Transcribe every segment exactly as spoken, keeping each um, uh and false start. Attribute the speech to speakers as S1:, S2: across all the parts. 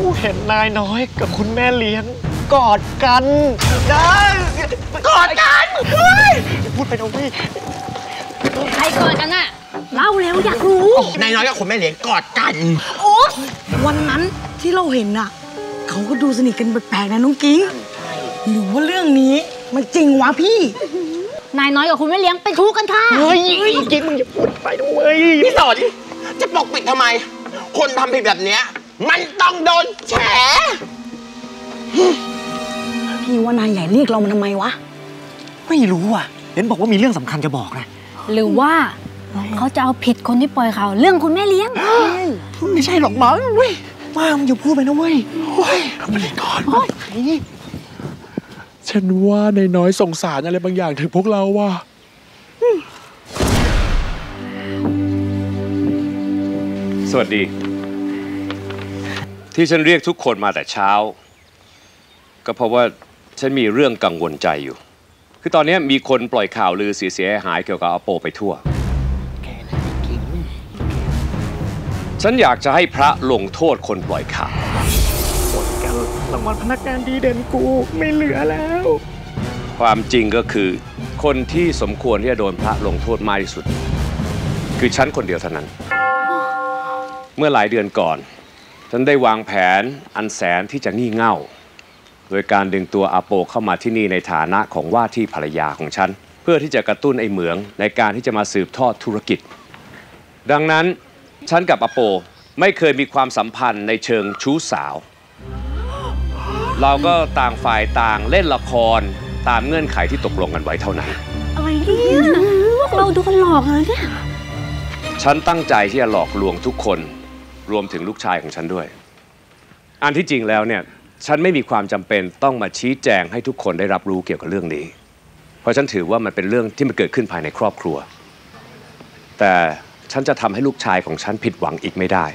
S1: เห็นนายน้อยกับคุณแม่เลี้ยงกอดกันนะกอดกันเฮ้ยพูดไปนะเว้ย
S2: ใครกอดกันน่ะเล่าเร็วอยากรู้
S1: นายน้อยกับคุณแม่เลี้ยงกอดกัน
S2: โอ้
S3: วันนั้นที่เราเห็นน่ะเขาก็ดูสนิทกันแปลกๆนะน้องกิ๊งหรือว่าเรื่องนี้มันจริงวะพี่
S2: นายน้อยกับคุณแม่เลี้ยงเป็นชู้กันค่ะ
S1: เฮ้ยกิ๊งมึงอย่าพูดไปนะเว้ย
S4: พี่สอนจะปกปิดทำไมคนทำผิดแบบเนี้ยมันต้องโดนแฉ
S3: พี่ว่านายใหญ่เรียกเรามาทำไมวะ
S1: ไม่รู้อ่ะเห็นบอกว่ามีเรื่องสำคัญจะบอกนะ
S2: หรือว่าเขาจะเอาผิดคนที่ปล่อยข่าวเรื่องคุณแม่เลี้ยง
S1: ไม่ใช่หรอกมั้งเว้ยมามึงอย่าพูดไปนะเว้ยเฮ้ยทำอะไรก่อน
S5: ฉันว่านายน้อยสงสารอะไรบางอย่างถึงพวกเราว่ะ
S6: สวัสดีที่ฉันเรียกทุกคนมาแต่เช้าก็เพราะว่าฉันมีเรื่องกังวลใจอยู่คือตอนนี้มีคนปล่อยข่าวลือเสียหายเกี่ยวกับอาโปไปทั่วฉันอยากจะให้พระลงโทษคนปล่อยข่าว
S1: หมดกันรางวัลพนักงานดีเด่นกูไม่เหลือแล้ว
S6: ความจริงก็คือคนที่สมควรที่จะโดนพระลงโทษมากที่สุดคือฉันคนเดียวเท่านั้นเมื่อหลายเดือนก่อนฉันได้วางแผนอันแสนที่จะงี่เง่าโดยการดึงตัวอาโปเข้ามาที่นี่ในฐานะของว่าที่ภรรยาของฉันเพื่อที่จะกระตุ้นไอ้เหมืองในการที่จะมาสืบทอดธุรกิจดังนั้นฉันกับอาโปไม่เคยมีความสัมพันธ์ในเชิงชู้สาวเราก็ต่างฝ่ายต่างเล่นละครตามเงื่อนไขที่ตกลงกันไว้เท่านั้น
S2: อะไรเนี่ยพวกเราโดนหลอกเลยเนี่ย
S6: ฉันตั้งใจที่จะหลอกลวงทุกคนรวมถึงลูกชายของฉันด้วยอันที่จริงแล้วเนี่ยฉันไม่มีความจำเป็นต้องมาชี้แจงให้ทุกคนได้รับรู้เกี่ยวกับเรื่องนี้เพราะฉันถือว่ามันเป็นเรื่องที่มันเกิดขึ้นภายในครอบครัวแต่ฉันจะทำให้ลูกชายของฉันผิดหวังอีกไม่ได้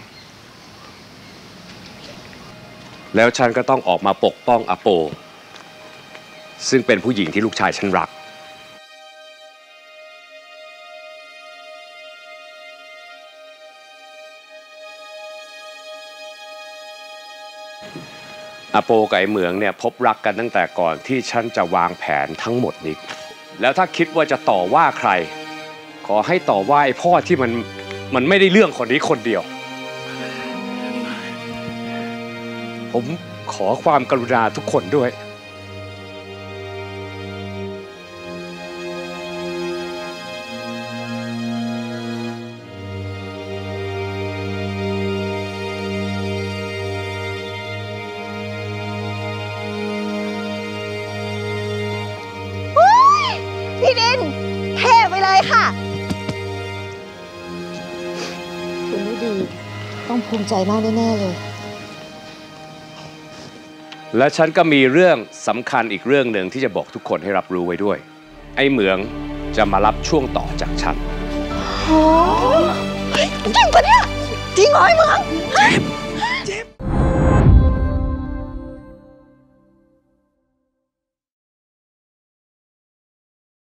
S6: แล้วฉันก็ต้องออกมาปกป้องอาโปซึ่งเป็นผู้หญิงที่ลูกชายฉันรักอาโปกับไอ้เหมืองเนี่ยพบรักกันตั้งแต่ก่อนที่ฉันจะวางแผนทั้งหมดนี้แล้วถ้าคิดว่าจะต่อว่าใครขอให้ต่อว่าไอ้พ่อที่มันมันไม่ได้เรื่องคนนี้คนเดียวผมขอความกรุณาทุกคนด้วย
S7: พี่ดินเท่ไปเลยค่ะคุณไม่ดีต้องภูมิใจมากแน่ๆเลย
S6: และฉันก็มีเรื่องสำคัญอีกเรื่องหนึ่งที่จะบอกทุกคนให้รับรู้ไว้ด้วยไอ้เหมืองจะมารับช่วงต่อจากฉัน
S7: โอ้จริงปะเนี่ยจริงเหรอไอ้เหมือง